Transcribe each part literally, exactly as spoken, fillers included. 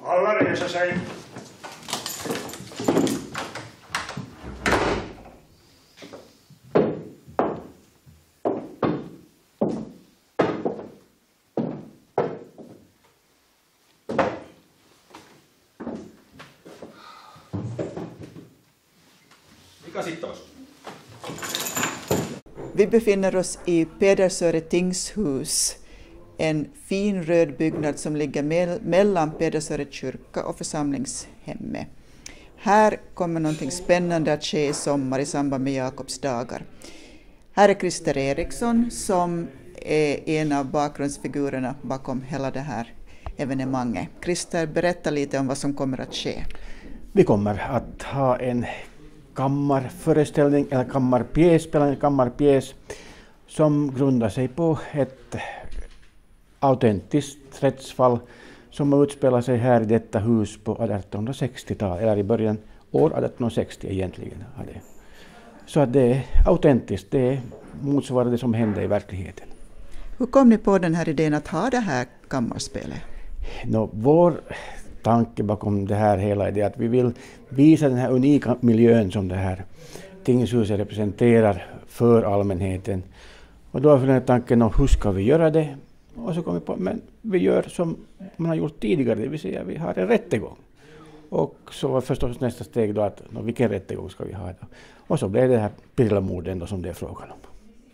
Alla reser sig. Vi befinner oss i Pedersöre tingshus, en fin röd byggnad som ligger me- mellan Pedersöre kyrka och församlingshemmet. Här kommer någonting spännande att ske i sommar i samband med Jakobs dagar. Här är Christer Eriksson som är en av bakgrundsfigurerna bakom hela det här evenemanget. Christer, berätta lite om vad som kommer att ske. Vi kommer att ha en kammarföreställning eller kammarpjäs, spela en kammarpjäs som grundar sig på ett autentiskt rättsfall som utspelar sig här i detta hus på artonhundrasextiotalet, eller i början år artonhundrasextio egentligen. Så att det är autentiskt, det motsvarar det som hände i verkligheten. Hur kom ni på den här idén att ha det här kammarspelet? Nå, vår tanke bakom det här hela är det att vi vill visa den här unika miljön som det här tingshuset representerar för allmänheten. Och då har vi den här tanken om hur ska vi göra det? Och så kom vi på, men vi gör som man har gjort tidigare, det vill säga vi har en rättegång. Och så var förstås nästa steg då att no, vilken rättegång ska vi ha då? Och så blev det här Pirlamorden då som det är frågan om.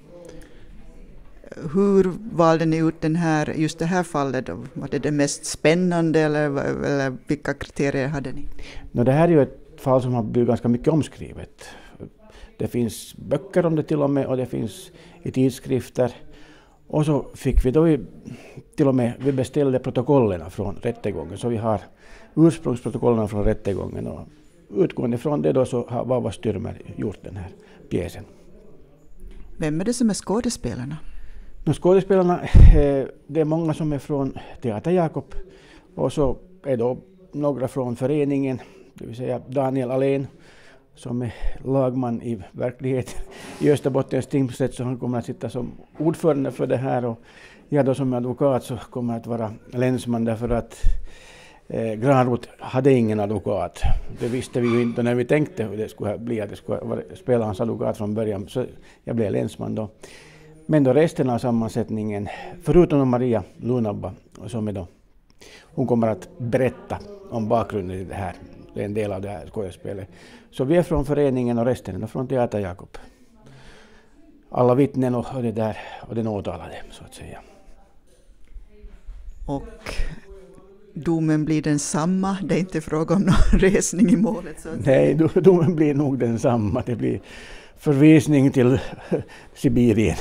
Hur valde ni ut den här, just det här fallet då? Var det det mest spännande eller, eller vilka kriterier hade ni? No, det här är ju ett fall som har blivit ganska mycket omskrivet. Det finns böcker om det till och med och det finns i tidskrifter. Och så fick vi då i, till och med, vi beställde protokollerna från rättegången. Så vi har ursprungsprotokollerna från rättegången och utgående från det då så har Vava Styrmer gjort den här pjäsen. Vem är det som är skådespelarna? No, skådespelarna, det är många som är från Teater Jakob och så är då några från föreningen, det vill säga Daniel Alén som är lagman i verkligheten i Österbottens tingsrätt, så han kommer att sitta som ordförande för det här och jag då som advokat så kommer att vara länsman därför att eh, Granroth hade ingen advokat. Det visste vi ju inte när vi tänkte hur det skulle bli att det skulle vara spela hans advokat från början, så jag blev länsman då. Men då resten av sammansättningen, förutom Maria Lunabba, som är då, hon kommer att berätta om bakgrunden i det här, det är en del av det här skådespelet. Så vi är från föreningen och resten är från Teater Jakob. Alla vittnen och det där och den åtalade så att säga. Och domen blir den samma, det är inte fråga om någon resning i målet? Så att Nej, domen blir nog den samma, det blir förvisning till Sibirien.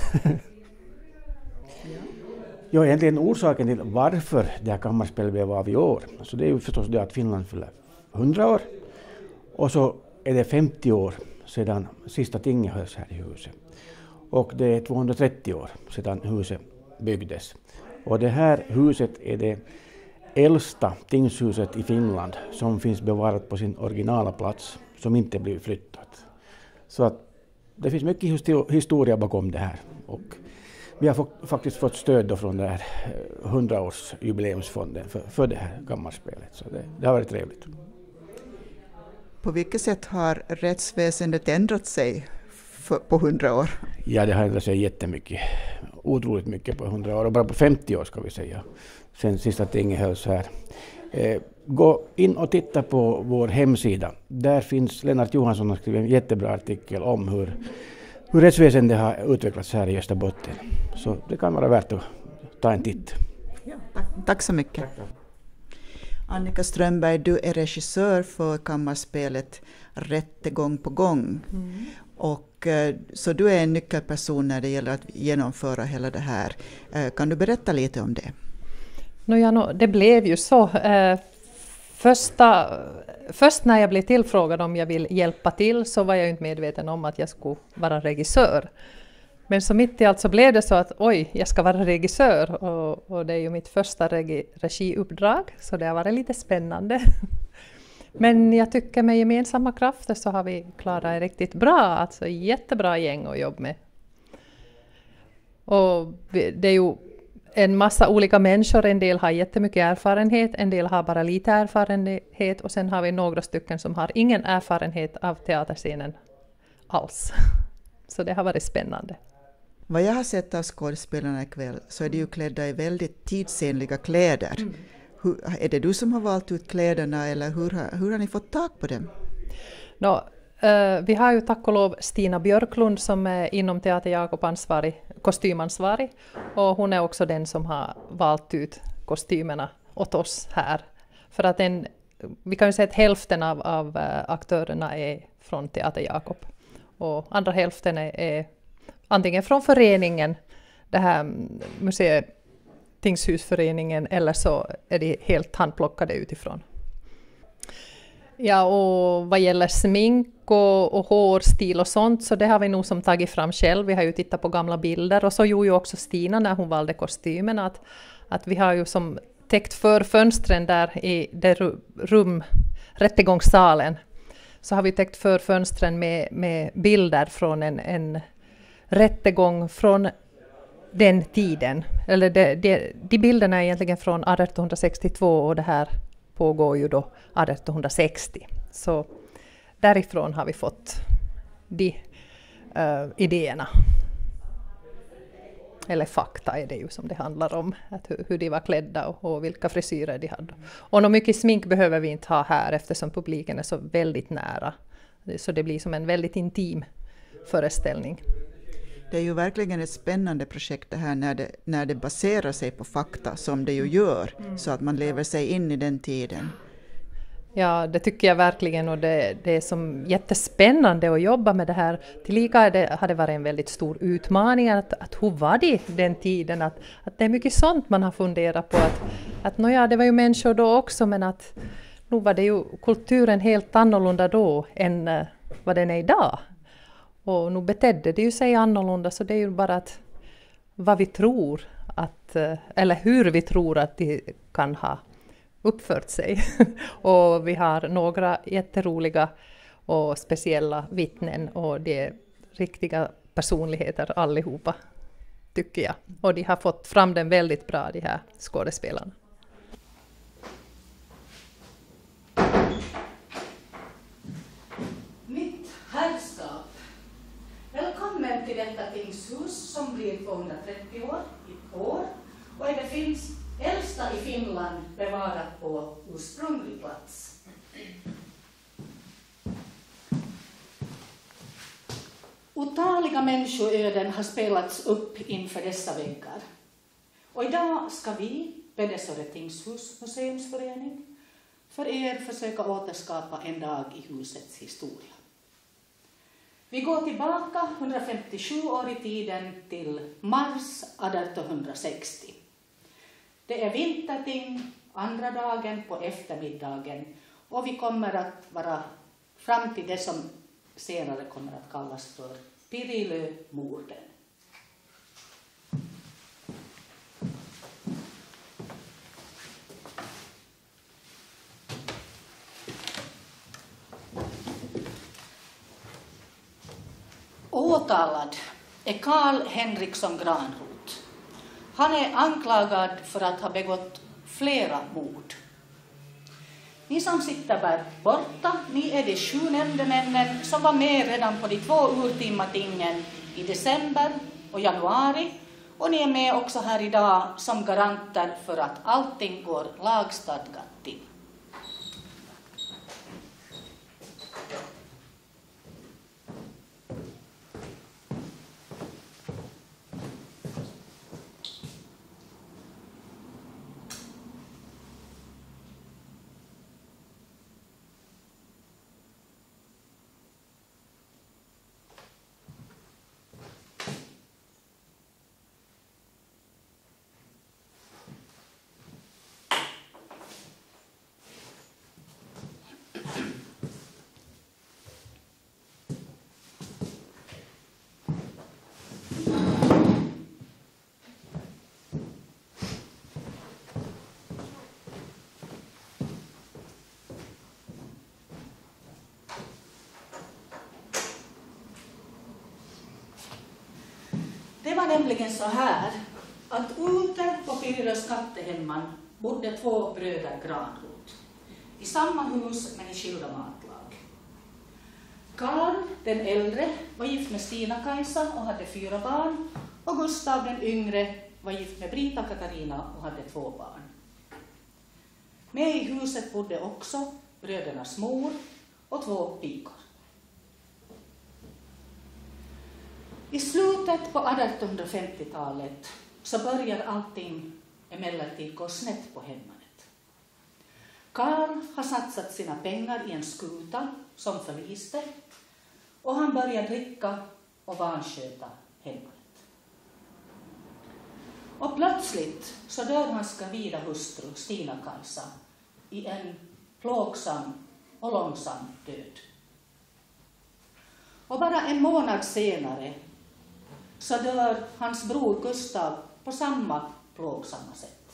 Ja, egentligen orsaken till varför det här kammarspelet blev av i år, så det är ju förstås det att Finland fyller hundra år och så är det femtio år sedan sista tinget hölls här i huset. Och det är tvåhundratrettio år sedan huset byggdes. Och det här huset är det äldsta tingshuset i Finland som finns bevarat på sin originala plats, som inte blir flyttat. Så att det finns mycket historia bakom det här. Och vi har faktiskt fått stöd då från den här hundraårsjubileumsfonden för, för det här kammarspelet. Så det, det har varit trevligt. På vilket sätt har rättsväsendet ändrat sig för, på hundra år? Ja, det har ändrat sig jättemycket. Otroligt mycket på hundra år. Och bara på femtio år ska vi säga. Sen sista tinget hölls här. Eh, gå in och titta på vår hemsida. Där finns Lennart Johansson har skrivit en jättebra artikel om hur, hur rättsväsendet har utvecklats här i Österbotten. Så det kan vara värt att ta en titt. Ja, tack, tack så mycket. Tack. Annika Strömberg, du är regissör för kammarspelet Rättegång på gång. Mm. Och, så du är en nyckelperson när det gäller att genomföra hela det här. Kan du berätta lite om det? No, ja, no, det blev ju så. Eh, första, först när jag blev tillfrågad om jag vill hjälpa till så var jag inte medveten om att jag skulle vara regissör. Men så mitt i allt så blev det så att oj, jag ska vara regissör och, och det är ju mitt första regi, regiuppdrag så det har varit lite spännande. Men jag tycker med gemensamma krafter så har vi klarat det riktigt bra, alltså jättebra gäng att jobba med. Och det är ju en massa olika människor, en del har jättemycket erfarenhet, en del har bara lite erfarenhet och sen har vi några stycken som har ingen erfarenhet av teaterscenen alls. Så det har varit spännande. Vad jag har sett av skådespelarna ikväll så är de ju klädda i väldigt tidsenliga kläder. Mm. Hur, är det du som har valt ut kläderna eller hur, hur har ni fått tag på dem? No, uh, vi har ju tack och lov Stina Björklund som är inom Teater Jakob ansvarig, kostymansvarig. Och hon är också den som har valt ut kostymerna åt oss här. För att en, vi kan ju säga att hälften av, av uh, aktörerna är från Teater Jakob. Och andra hälften är, är antingen från föreningen, det här museet, Tingshusföreningen, eller så är de helt handplockade utifrån. Ja, och vad gäller smink och, och hårstil och sånt, så det har vi nog som tagit fram själv. Vi har ju tittat på gamla bilder och så gjorde ju också Stina när hon valde kostymen att, att vi har ju som täckt för fönstren där i det rum, rättegångssalen, så har vi täckt för fönstren med, med bilder från en, en rättegång från den tiden. Eller de, de, de bilderna är egentligen från arton sextiotvå och det här pågår ju då arton sextio. Så därifrån har vi fått de uh, idéerna. Eller fakta är det ju som det handlar om. Att hur, hur de var klädda och, och vilka frisyrer de hade. Och något mycket smink behöver vi inte ha här eftersom publiken är så väldigt nära. Så det blir som en väldigt intim föreställning. Det är ju verkligen ett spännande projekt det här när det, när det baserar sig på fakta som det ju gör. Mm. Så att man lever sig in i den tiden. Ja, det tycker jag verkligen, och det, det är som jättespännande att jobba med det här. Tillika det, har det varit en väldigt stor utmaning att, att hur var det den tiden? Att, att det är mycket sånt man har funderat på. Att, att nåja, det var ju människor då också, men att nu var det ju kulturen helt annorlunda då än uh, vad den är idag. Och nu betedde det ju sig annorlunda, så det är ju bara att vad vi tror att, uh, eller hur vi tror att de kan ha uppfört sig. Och vi har några jätteroliga och speciella vittnen, och det är riktiga personligheter allihopa, tycker jag. Och de har fått fram den väldigt bra, de här skådespelarna. Mitt herrskap, välkommen till detta tingshus som blir tvåhundratrettio år i år, och är det finns äldsta i Finland bevarat på ursprunglig plats. Otaliga människoöden har spelats upp inför dessa väggar. Och idag ska vi, Pedersöre Tingshus museumsförening, för er försöka återskapa en dag i husets historia. Vi går tillbaka hundrafemtiosju år i tiden till mars arton sextio. Det är vinterting, andra dagen på eftermiddagen, och vi kommer att vara fram till det som senare kommer att kallas för Pirilömorden. Åtalad är Karl Henriksson Granroth. Han är anklagad för att ha begått flera mord. Ni som sitter där borta, ni är de sju nämndemännen som var med redan på de två urtima tingen i december och januari. Och ni är med också här idag som garanter för att allting går lagstadgat till. Det var nämligen så här att ute Pirjelös Kattehemman bodde två bröder Granroth. I samma hus men i skilda matlag. Karl den äldre var gift med Stina-Kajsa och hade fyra barn. Och Gustav den yngre var gift med Brita Katarina och hade två barn. Med i huset bodde också brödernas mor och två pikor. I slutet på artonhundrafemtiotalet så börjar allting emellertid gå snett på hemmanet. Karl har satsat sina pengar i en skuta som förliste och han börjar dricka och vansköta hemmanet. Och plötsligt så dör hans gravida hustru Stina-Kajsa i en plågsam och långsam död. Och bara en månad senare så dör hans bror Gustav på samma plågsamma sätt.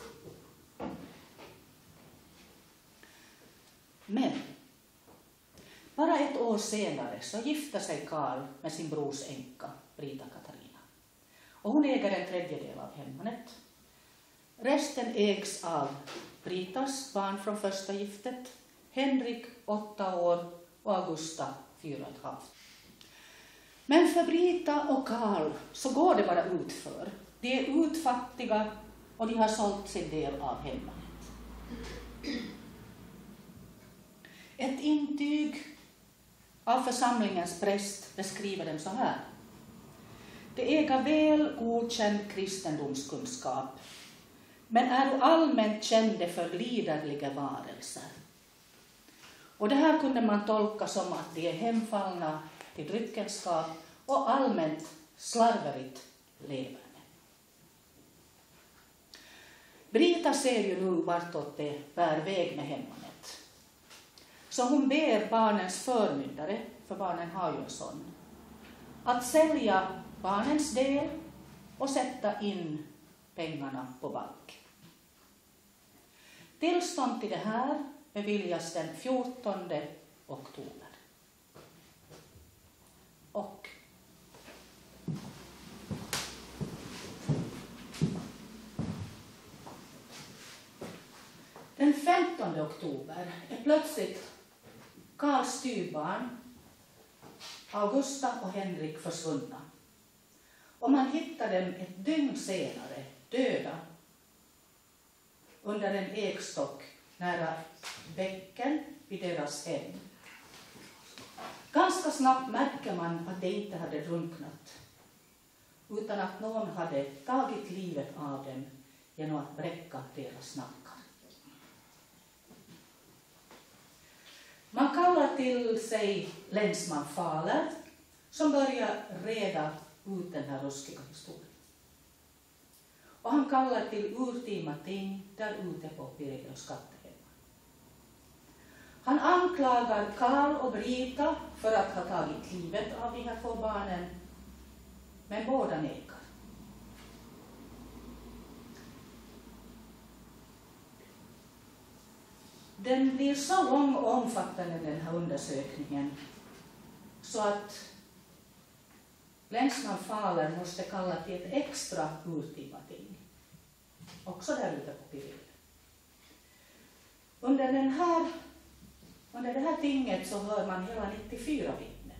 Men bara ett år senare så gifter sig Karl med sin brors änka, Brita Katarina. Och hon äger en tredjedel av hemmanet. Resten ägs av Britas barn från första giftet, Henrik åtta år och Augusta fyra och ett halvt. Men för Brita och Karl så går det bara utför. De är utfattiga och de har sålt sin del av hemmanet. Ett intyg av församlingens präst beskriver dem så här. De äger väl godkänd kristendomskunskap, men är allmänt kända för liderliga varelser. Och det här kunde man tolka som att de är hemfallna till dryckenskap och allmänt slarverigt leverne. Brita ser ju nu vartåt det bär väg med hemmanet. Så hon ber barnens förmyndare, för barnen har ju en sån, att sälja barnens del och sätta in pengarna på bank. Tillstånd till det här beviljas den fjortonde oktober. Och den femtonde oktober är plötsligt Karls styrbarn Augusta och Henrik försvunna. Och man hittar dem ett dygn senare döda under en ekstock nära bäcken vid deras hem. Ganska snabbt märker man att de inte hade drunknat, utan att någon hade tagit livet av dem genom att bräcka deras nackar. Man kallar till sig länsman Fahler som börjar reda ut den här ruskiga historien. Och han kallar till urtima ting där ute på Pirjelös Kattehemman. Han anklagar Karl och Brita för att ha tagit livet av de här två barnen, men båda nekar. Den blir så lång och omfattande, den här undersökningen, så att länsman Fahler måste kalla till ett extra urtima ting. Också där ute på Pirjelö. Under, den här, under det här tinget så hör man hela nittiofyra vittnen.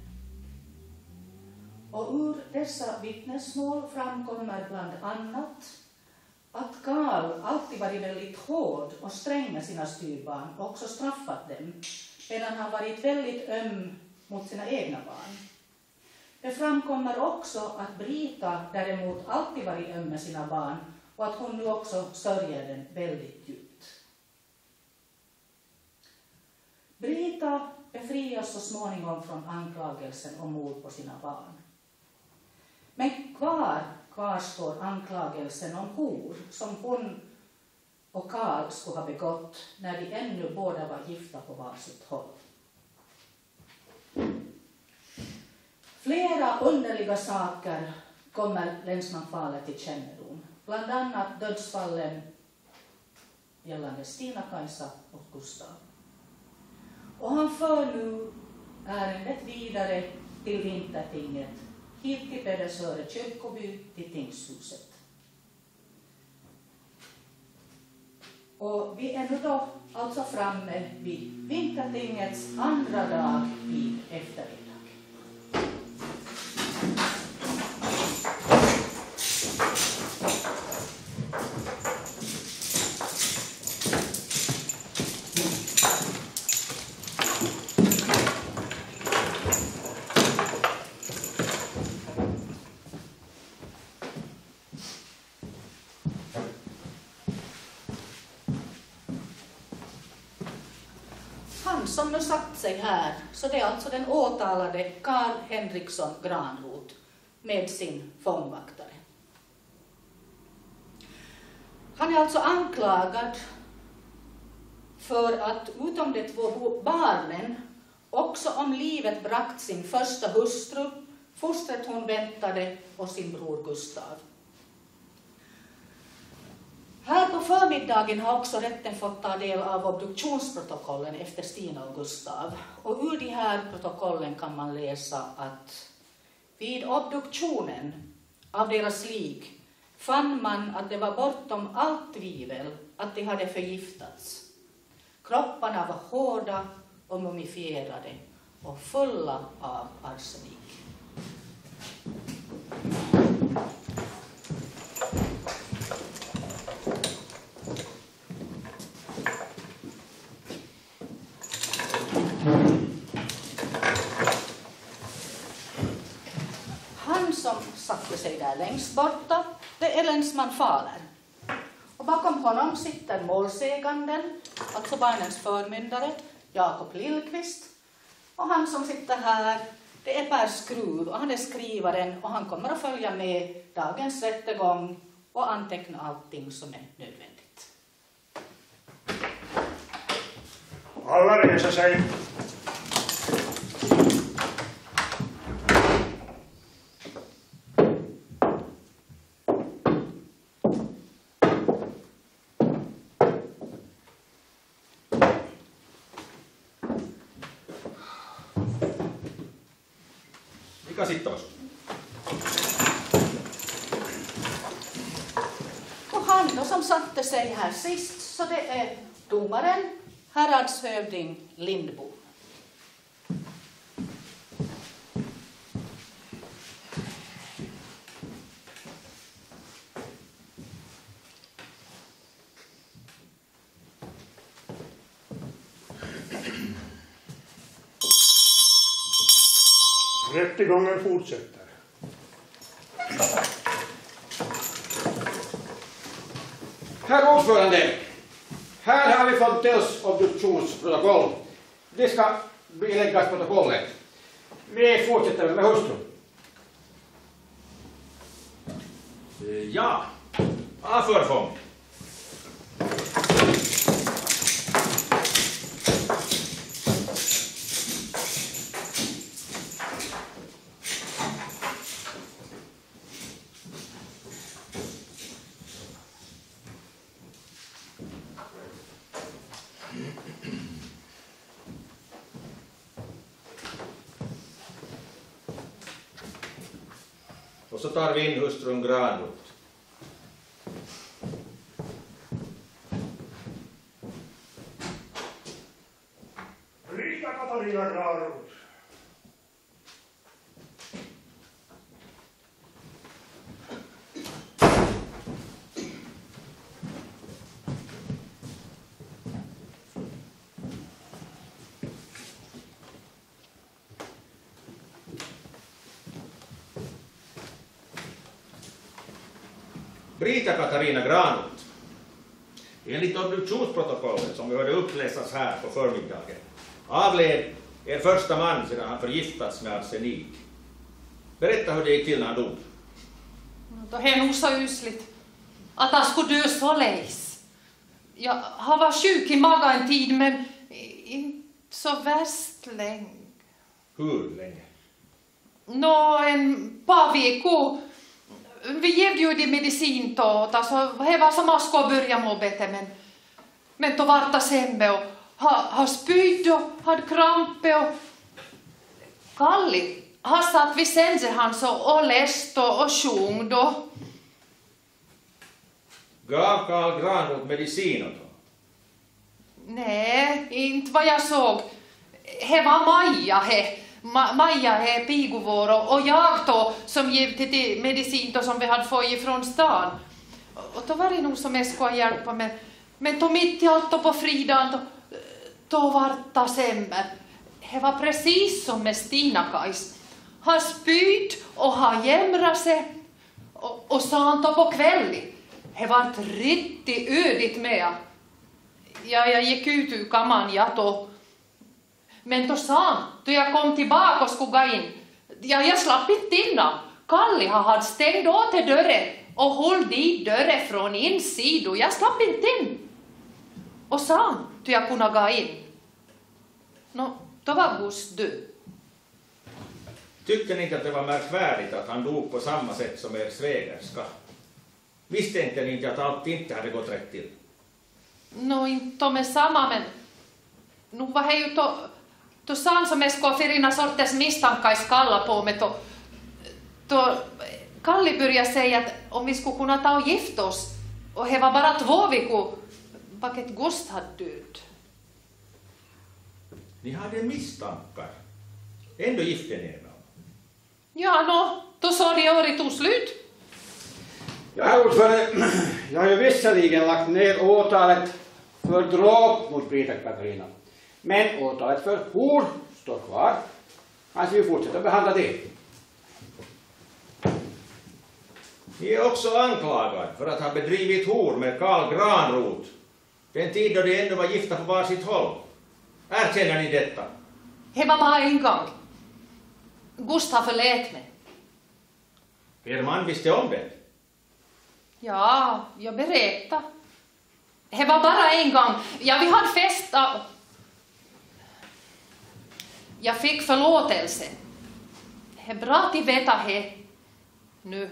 Och ur dessa vittnesmål framkommer bland annat att Karl alltid varit väldigt hård och sträng med sina styrbarn och också straffat dem, medan han varit väldigt öm mot sina egna barn. Det framkommer också att Brita däremot alltid varit öm med sina barn och att hon nu också sörjer den väldigt djupt. Brita befrias så småningom från anklagelsen om mord på sina barn. Men kvar kvarstår anklagelsen om hor som hon och Karl skulle ha begått när de ännu båda var gifta på varsitt håll. Flera underliga saker kommer länsman Fahler till kännedom. Bland annat dödsfallen gällande Stina-Kajsa och Gustav. Och han för nu ärendet vidare till Vintertinget, hit till Pedersöre kyrkoby, till tingshuset. Och vi är nu då alltså framme vid Vintertingets andra dag vid eftermiddag. Han som nu satt sig här, så det är alltså den åtalade Karl Henriksson Granroth med sin fångvaktare. Han är alltså anklagad för att utom de två barnen också om livet bragt sin första hustru, fostret hon väntade och sin bror Gustav. Här på förmiddagen har också rätten fått ta del av obduktionsprotokollen efter Stina och Gustav. Och ur de här protokollen kan man läsa att vid obduktionen av deras lik fann man att det var bortom allt tvivel att de hade förgiftats. Kropparna var hårda och mumifierade och fulla av arsenik. Han som satte sig där längst borta, det är länsman Fahler. Och bakom honom sitter målsäganden, alltså barnens förmyndare, Jakob Lillqvist. Och han som sitter här, det är Per Skruv och han är skrivaren och han kommer att följa med dagens rättegång och anteckna allting som är nödvändigt. Alla reser sig. Vi kan sitta oss. Och han då som satte sig här sist, så det är domaren, häradshövding Lindbom. Rättegången fortsätter. Herr ordförande, här har vi fått dels obduktionsprotokoll. Det ska beläggas protokollet. Vi fortsätter med hustrun. Ja, av förfång. Och så tar vi in hustrun Granroth. Rita Katarina Granroth. Brita Katarina Granroth. Enligt obduktionsprotokollet som vi hörde uppläsas här på förmiddagen avled er första man sedan han förgiftats med arsenik. Berätta hur det gick till när han dog. Det är nog så usligt att han skulle dö så läs. Ja, han var sjuk i magen en tid, men inte så värst länge. Hur länge? Nå, en par veckor. Vi gevde ju de medicin då, alltså det var som att skulle börja må bättre, men men då var det sämre och ha, ha spydd och hade krampe och Kalli, han satt vid sängen hans och, och läste och, och sjung då. Gav Karl Granroth medicin åt honom? Nej, inte vad jag såg. Det var Maja, he. Ma- Maja är piguvår och, och jag då som giv till, till medicin då som vi hade fått ifrån stan. Och, och då var det nog som jag skulle hjälpa men, men då mitt i allt då på fridagen då, då var det sämre. Det var precis som med Stina-Kajs. Han spyt och han jämrade sig och, och sa han då på kvällen. Det var riktigt ödigt med. Ja, jag gick ut ur kammaren ja då. Men då sa han, då jag kom tillbaka och skulle gå in. Ja, jag slapp inte innan. Kalli hade stängt åt till dörren och höll dit dörren från insidan. Jag slapp inte in. Och sa han, då jag kunde gå in. Nå, då var Gust död. Tyckte ni inte att det var märkvärdigt att han dog på samma sätt som er svägerska? Misstänkte ni inte att allt inte hade gått rätt till? Nå, inte med samma, men nu var det ju då, då sa han som jag skulle förina sortens misstankar i skalla på mig då, då Kalli började säga att om vi skulle kunna ta och gifta oss och det var bara två veckor baket Gust hade död. Ni hade misstankar. Ändå gifte ni er. Ja, nå, då sa det året tog slut. Ja, herr ordförande, jag har ju visserligen lagt ner åtalet för dråp mot Brita Katarina. Men åtalet för hor står kvar. Han ska ju fortsätta behandla det. Ni är också anklagad för att ha bedrivit hor med Karl Granroth. Den tid då de ändå var gifta på varsitt håll. Erkänner ni detta? Det var bara en gång. Gustav förlät mig. Er man visste om det. Ja, jag berättade. Det var bara en gång. Ja, vi hade festa. Jag fick förlåtelse. Det är bra att veta det nu.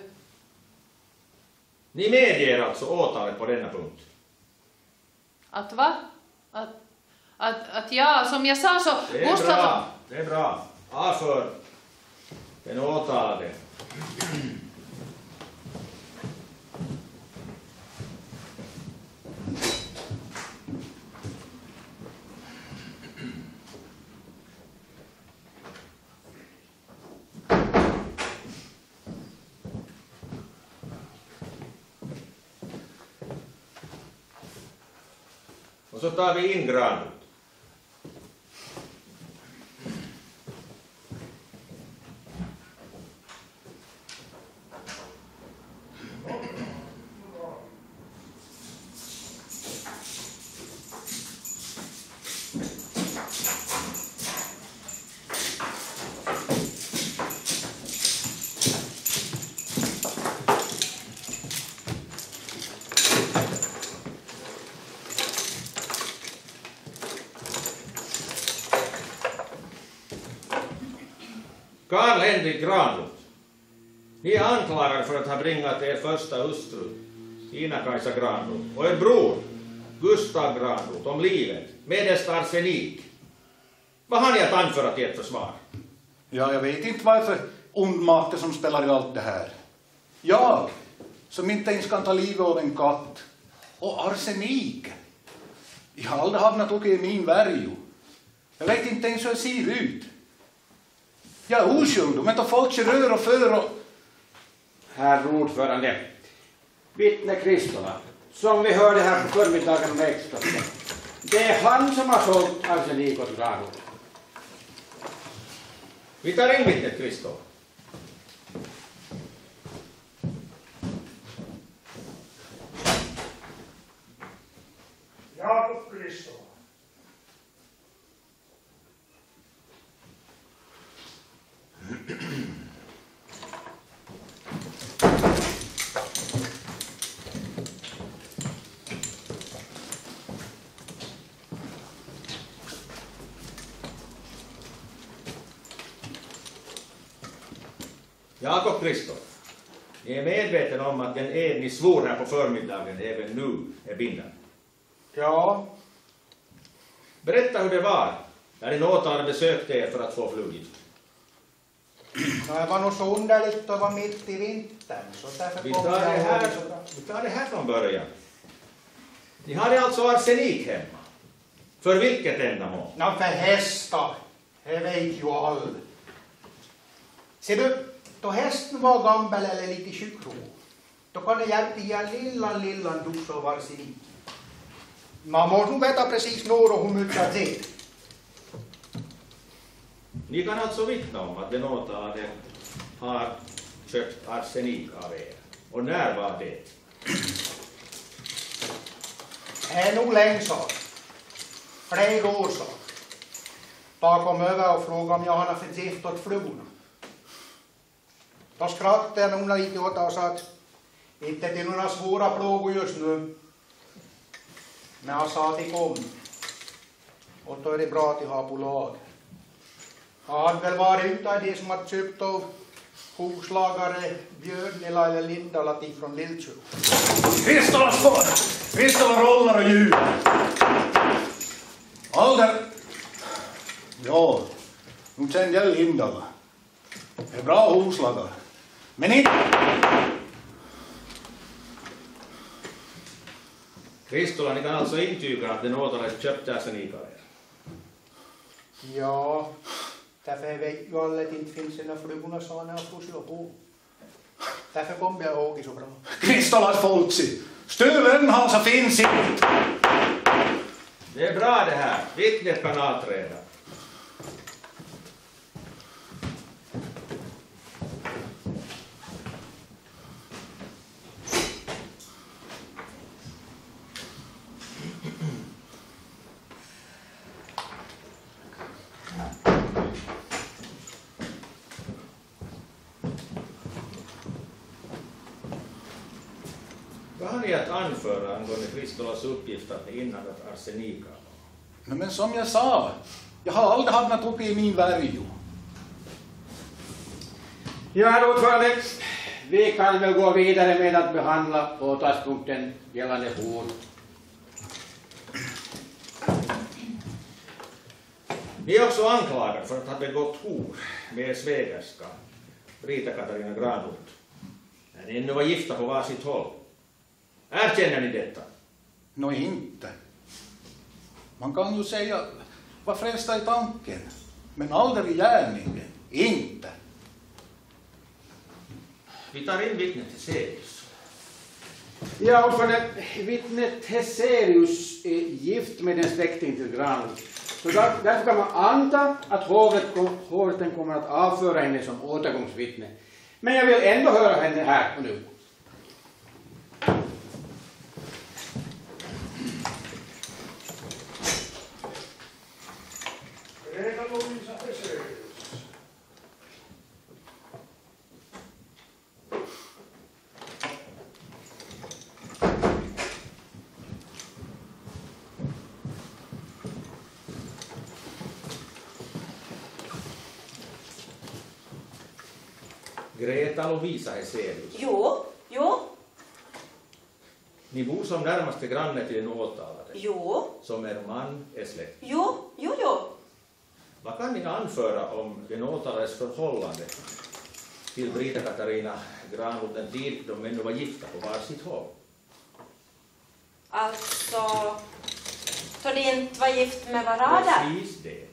Ni medger alltså åtalet på denna punkt? Att va? Att, att, att ja, som jag sa så... Det är Gustav... bra, det är bra. Avför den åtalade. Och så tar vi in Granroth. Karl-Henrik Granroth, ni är anklagade för att ha bringat er första hustru, Stina-Kajsa Granroth, och er bror, Gustav Granroth, om livet, medelst arsenik. Vad har ni att anföra till ert försvar? Ja, jag vet inte varför ond makt som spelar i allt det här. Jag, som inte ens kan ta livet av en katt. Och arsenik. Jag har aldrig haft något i min värjo. Jag vet inte ens hur jag ser ut. Jag är oskyldig, men då folk rör och för och... Herr ordförande, vittne Kristola, som vi hörde här på förmiddagen med Ekstocken. Det är han som har sålt arsenik åt Granroth. Vi tar in vittnet Kristola. Jakob Kristola. Jakob Kristola, ni är medveten om att den ed ni svor här på förmiddagen även nu är bindande. Ja. Berätta hur det var när din åtalade besökte er för att få fluggift. Det var nog så underligt att vara mitt i vintern. Så därför Vi kom tar, det jag här, ihåg så bra. vi tar det här från början. Ni hade alltså arsenik hemma. För vilket ändamål? Nå, för hästar. Det vet ju all. Ser du, då hästen var gammal eller lite tjockrå, då kan det hjälpa i en lilla, lilla dos av arsenik. Man måste nog veta precis några hur mycket det är. Ni kan alltså vittna om att den åtalade har köpt arsenik av er. Och när var det? Det är nog länge sedan. Flera år sedan. Då kom över och frågade om jag hade förgiftat flugorna. Då skrattade hon lite åt och sa att inte det är några svåra plågor just nu. Men jag sa att det kom. Och då är det bra att jag har på lag. Jag hade väl varit ute det som att köpt av hovslagare Björnela eller Lindalat ifrån Lillkyrk. Kristola spår! Kristola rollar och ljud! Alder! Ja, nu kände jag Lindala. Det är bra hovslagare. Men inte... Kristola, ni kan alltså intyga att den åtalade köpte arsenik av er? Ja, därför vet ju alla att det inte finns några flugorna så när jag får på. Därför kommer jag ihåg så bra. Kristolas folksi! Stulen han så finns inte! Det är bra det här. Vittnet kan avträda. Vad har ni att anföra angående Kristolas uppgift att ni inhandat arsenik av? No, men som jag sa, jag har aldrig hamnat uppe i min värjo. Ja, herr ordförande, vi kan väl gå vidare med att behandla åtalspunkten gällande hor. Ni är också anklagade för att ha begått hor med er svägerska, Brita Katarina Granlund. När ni ännu var gifta på varsitt håll. Erkänner ni detta? Nå, inte. Man kan ju säga vad frälsta i tanken, men aldrig i gärningen. Inte. Vi tar in vittnet Heserius. Ja, ordförande, vittnet Heserius är gift med en släkting till Granlund. Så där, därför kan man anta att hovrätten kommer att avföra henne som återgångsvittne. Men jag vill ändå höra henne här och nu. Greta Lovisa Heserius. Greta Lovisa Heserius. Jo, jo, Ni bor som närmaste granne till den åtalade. jo, Som er man är släkt. jo, jo, jo. Vad kan ni anföra om den åtalades förhållande till Brita Katarina Granlund den tid de ännu var gifta på varsitt håll? Alltså, så de inte var gift med varandra. Precis det.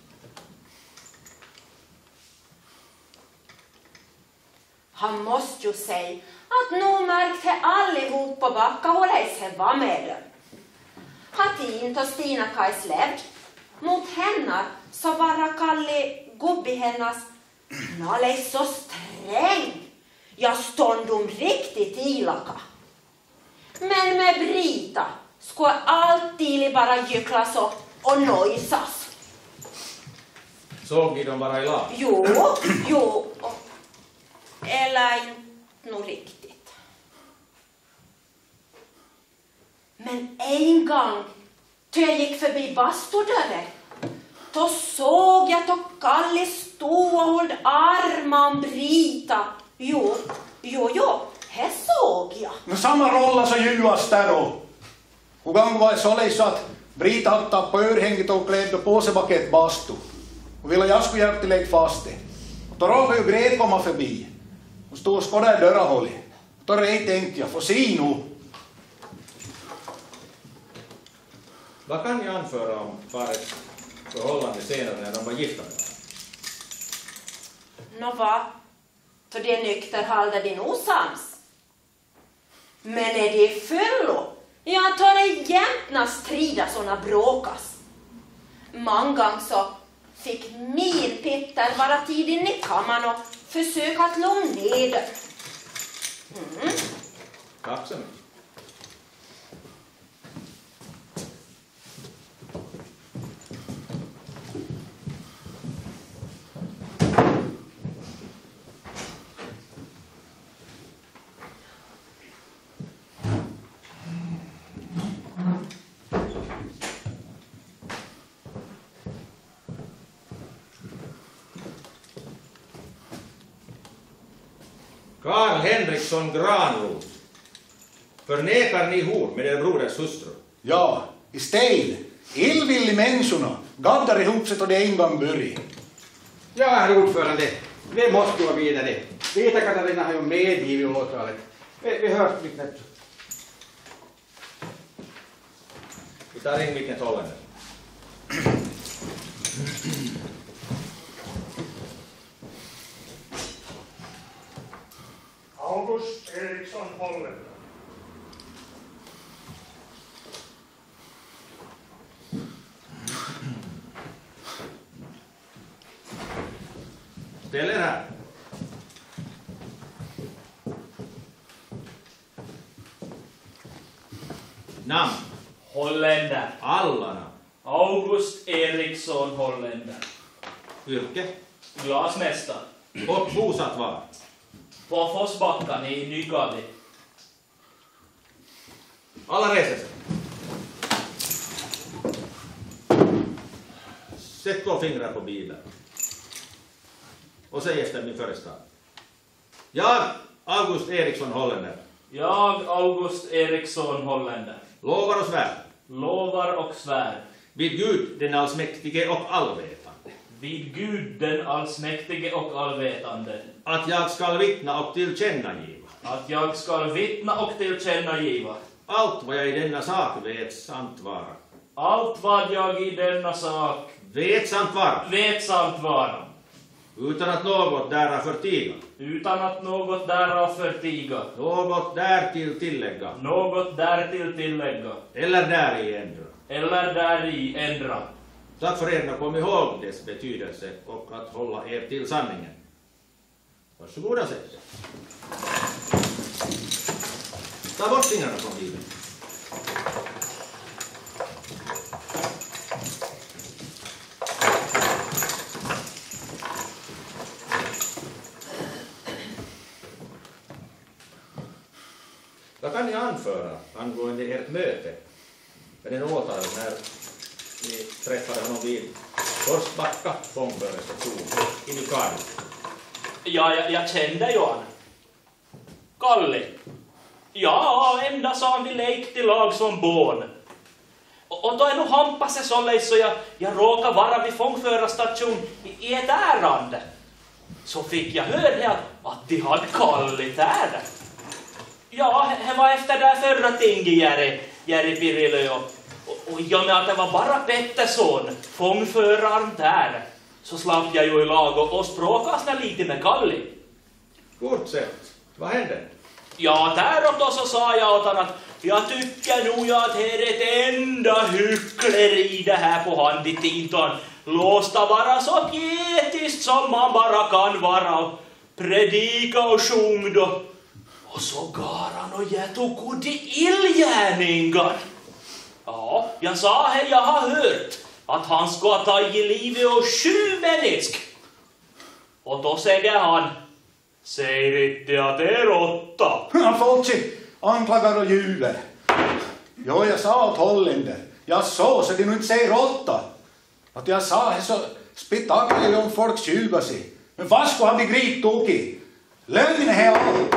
Han måste ju säga att nog märkte allihop på backa hålla sig var med dem. Hatin och Stina Kajs levd. Mot henne så var Kalle gubbi hennes nalle så sträng. Jag stod dom riktigt ilaka. Men med Brita skulle alltid bara gycklas och, och nöjsas. Såg ni dem bara i lag? Jo, jo. Eller inte nog riktigt. Men en gång då jag gick förbi bastudörren, då såg jag att Kalle stod och höll armen om Brita. Jo, jo, jo, här såg jag. No, samma rolla så juas där då. Hur gång var det så så att Brita hade tappat örhänget och klädde på sig bak ett bastu. Och ville jag skulle hjälpa till lägga fast det. Och då råkade ju Gret komma förbi. Och stod och skådade dörrahållet. Då rej tänkte jag, få se nu. Vad kan ni anföra om parets förhållande senare när de var gifta med varandra? Nå va? Då det är nykter halda din osams. Men är det fyllo? Jag tar det jämtna strida såna bråkas. Många så fick min Petter vara tid in i kammaren och försöka att lugna ner det. Mm. Tack så mycket. Karl Henriksson Granroth, förnekar ni hor med er broders hustru? Ja, i stil. Illvillig människorna gaddar ihop sig och det en gång börjar. Ja, herr ordförande, vi måste gå vidare. Vita Katarina har ju medgivit åtalet. Vi, vi hörs lite. Vi tar in vilken tollen. August Eriksson Holländer. Ställ er här. Namn. Holländer. Alla namn. August Eriksson Holländer. Yrke. Glasmästare. Och bosatt var. På Forsbackan i Nygavi. Alla reser sig. Sätt två fingrar på Bibeln. Och säg efter min förestad. Jag, August Eriksson Holländer. Jag, August Eriksson Holländer. Lovar och svär. Lovar och svär. Vid Gud, den allsmäktige och allvetande. Vid Gud, den allsmäktige och allvetande. Att jag skall vittna och tillkännagiva. Att jag skall vittna och tillkännagiva. Allt vad jag i denna sak vet sant vara. Allt vad jag i denna sak vet sant vara. Vet sant vara. Utan att något därav förtiga. Utan att något därav förtiga. Något därtill tillägga. Något därtill tillägga. Eller där i ändra. Eller där i ändra. Tack för er att komma ihåg dess betydelse och att hålla er till sanningen. Varsågoda, säg. Ta bort fingrarna från Bibeln. Vad kan ni anföra angående ert möte med den åtalade när ni träffade honom vid Forsbacka fångförelsestation i Nykarl? Ja, jag, jag kände ju han. Kalle. Ja, ända sa han vi lekte i lag som barn. Och, och då är nog hampas sig så lätt så jag, jag råkade vara vid fångförarstation i, i ett ärende. Så fick jag höra att, att de hade Kalle där. Ja, det var efter det förra tinget Jerry, Jerry Pirilö och, och, och jag med att det var bara Pettersson, fångföraren där, så slapp jag ju i lag och, och språkade lite med Kalle. Fortsätt, vad hände? Ja, där och då så sa jag åt honom att jag tycker nog att det är ett enda hyckleri det här på handitinton. Låsta vara så pietiskt som man bara kan vara och predika och sjung då. Och så gar han och jag tog god illgärningar. Ja, jag sa här, jag har hört att han ska ta i livet och sju människ. Och då säger han, säger inte att det är åtta. Han Folchi anklagar och ljuger. Jo, jag sa åt Holländer. Jag sa så det nu inte säger åtta. Att jag sa här så spektaklar ju om folk tjugar sig. Men vad ska han begripit tokig? Lögn är här allt.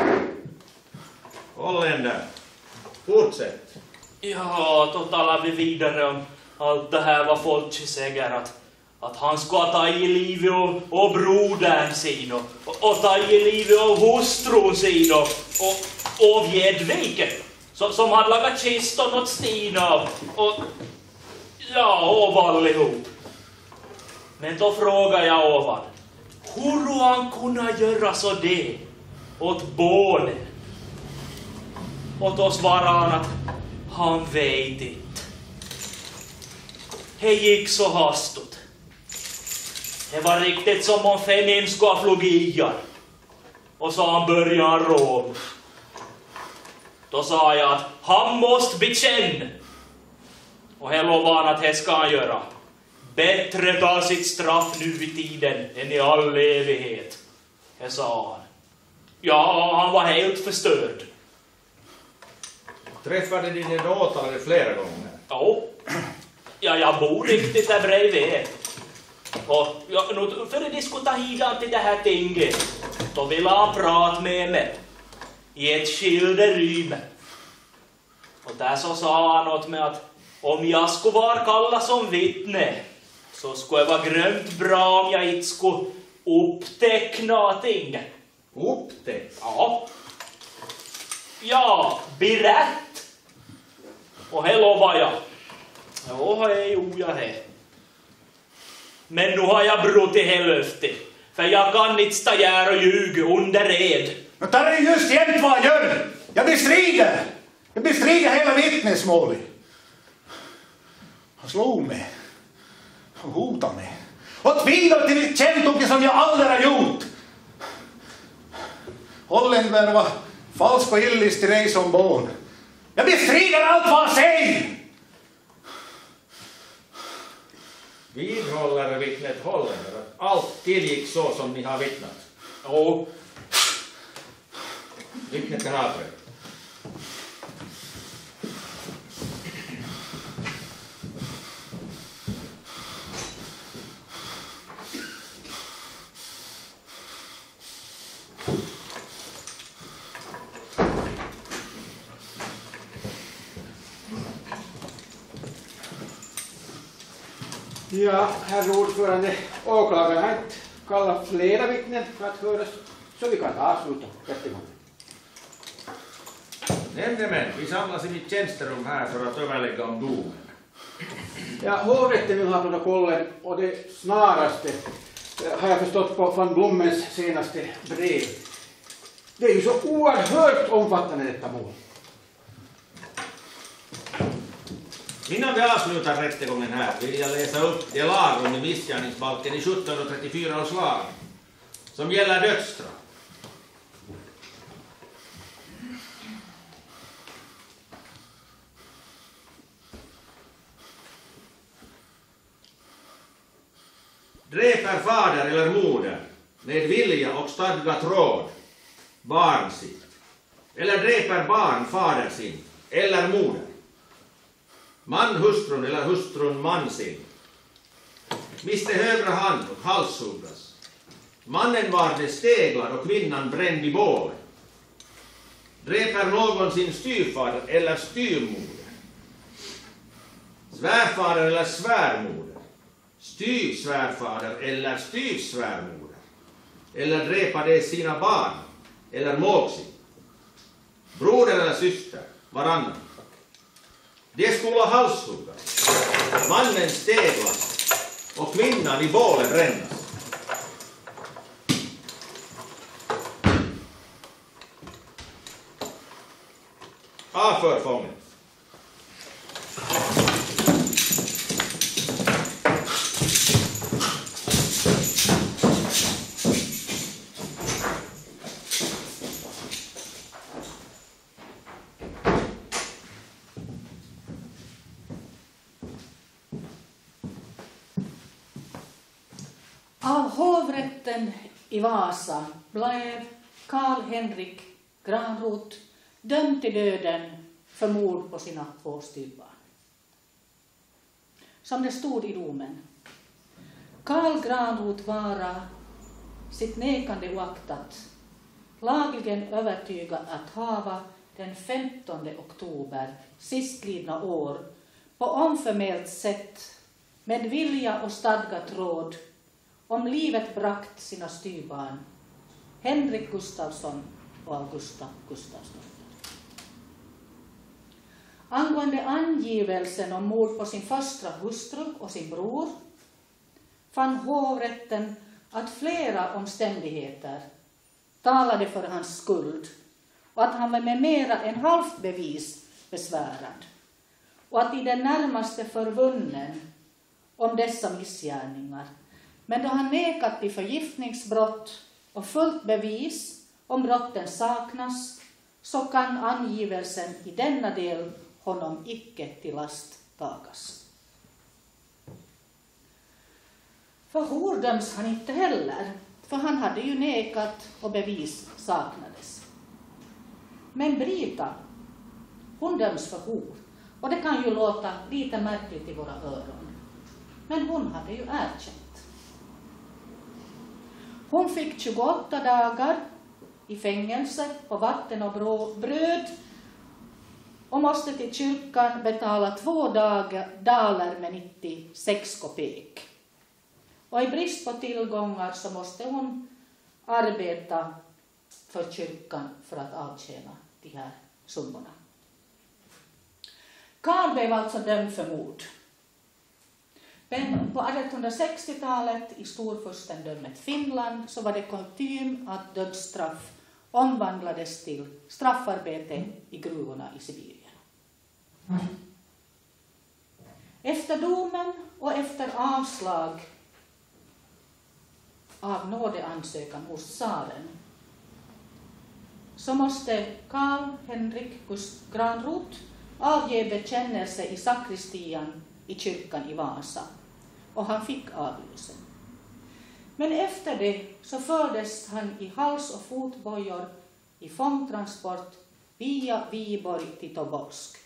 Holländer, fortsätt. Ja, då talar vi vidare om allt det här vad folk säger att, att han ska ta i livet och, och brodern sin och, och, och ta i livet och hustrun sin och, och, och Gjedvike som, som hade lagat kiston åt Stina och, Ja, och allihop. Men då frågar jag ovan. Hur han kunna göra så det åt båden? Och då svarar han att han vet inte. Det gick så hastigt. Det var riktigt som om Fenin skulle ha flugit. Och så han började råd. Då sa jag att han måste bekänna. Och här lovade han att det ska han göra. Bättre ta sitt straff nu i tiden än i all evighet. Det sa han. Ja, han var helt förstörd. Träffade ni den åtalade flera gånger? Ja. Ja, jag bor riktigt där bredvid. Och ja, nu, för att diskutera hidan till det här tinget, då ville han prata med mig i ett skilderum. Och där så sa han åt mig att om jag skulle vara kallad som vittne så skulle det vara grönt bra om jag inte skulle uppteckna ting. Uppteckna? Ja. Ja, berätt. Och det lovar jag. Ja, det gjorde jag det. Men nu har jag brutit det löftet. För jag kan inte stå här och ljuga under ed. Men det är just jämt vad jag gör. Jag bestrider. Jag bestrider hela vittnesmålet. Han slog mig. Han hotade mig. Och tvivlade till mitt käntoke som jag aldrig har gjort. Holländaren var falsk och illistig rej som barn. Jag bestrider allt vad han säger. Vidhåller vittnet Holländare att allt tillgick så som ni har vittnat? Jo. Vittnet kan avbryta. Ja, herr ordförande, åklagaren har inte kallat flera vittnen för att höras, så vi kan avsluta rättegången. Nämndemän, vi samlas i mitt tjänsterum här för att överlägga om domen. Ja, hovrätten vill ha protokollen och det snaraste har jag förstått på van Blommens senaste brev. Det är ju så oerhört omfattande detta mål. Innan vi avslutar rättegången här vill jag läsa upp det lagrum i missgärningsbalken i sjuttonhundratrettiofyra års lag som gäller dödsstraff. Dräper fader eller moder med vilja och stadgat råd barn sitt, eller dräper barn fader sin eller moder, man hustrun eller hustrun man sin, miste högra hand och halshuggas, mannen varde steglad och kvinnan bränd i bålen, dräper någon sin styvfader eller styvmoder, svärfader eller svärmoder, styvsvärfader eller styvsvärmoder, eller dräpa de sina barn eller mågsin, broder eller syster, varannan. Det skulle halshuggas, mannen steglas och kvinnan i bålen brännas. Avför fången. Av hovrätten i Vasa blev Karl-Henrik Granroth dömd till döden för mord på sina två styvbarn. Som det stod i domen. Karl Granroth vara sitt nekande oaktat lagligen övertygad att hava den femtonde oktober sistlidna år på omförmält sätt med vilja och stadgat råd om livet brakt sina styrbarn, Henrik Gustafsson och Augusta Gustafsson. Angående angivelsen om mord på sin första hustru och sin bror fann hovrätten att flera omständigheter talade för hans skuld och att han var med mera än halvt bevis besvärad och att i det närmaste förvunnen om dessa missgärningar. Men då han nekat till förgiftningsbrott och fullt bevis om brotten saknas, så kan angivelsen i denna del honom icke till last tagas. För hor döms han inte heller, för han hade ju nekat och bevis saknades. Men Brita, hon döms för hor, och det kan ju låta lite märkligt i våra öron. Men hon hade ju erkänt. Hon fick tjugoåtta dagar i fängelse på vatten och bröd och måste till kyrkan betala två daler med nittiosex kopek. Och i brist på tillgångar så måste hon arbeta för kyrkan för att avtjäna de här summorna. Karl blev alltså dömd för mord. Men på artonhundrasextiotalet i storfurstendömet Finland så var det kutym att dödsstraff omvandlades till straffarbete i gruvorna i Sibirien. Efter domen och efter avslag av nådeansökan hos tsaren så måste Karl Henrik Granroth avge bekännelse i sakristian i kyrkan i Vasa, och han fick avlysen. Men efter det så fördes han i hals- och fotbojor i fångtransport via Viborg till Tobolsk.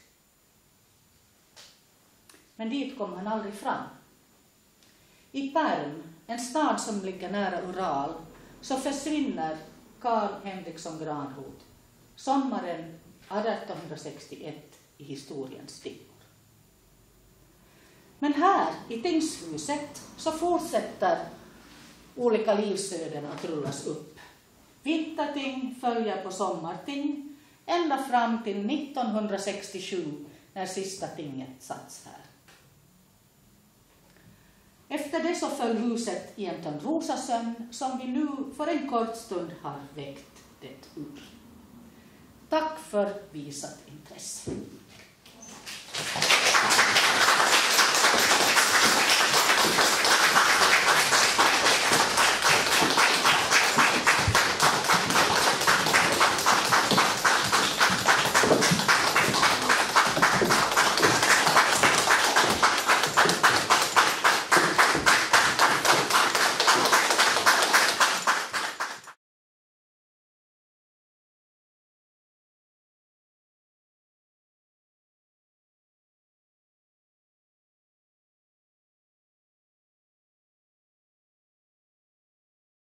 Men dit kom han aldrig fram. I Perm, en stad som ligger nära Ural, så försvinner Karl Henriksson Granroth sommaren artonhundrasextioett i historiens dimmor. Men här i tingshuset så fortsätter olika livsöden att rullas upp. Vinterting följer på sommarting ända fram till nittonhundrasextiosju när sista tinget satts här. Efter det så föll huset i en Törnrosasömn som vi nu för en kort stund har väckt det ur. Tack för visat intresse.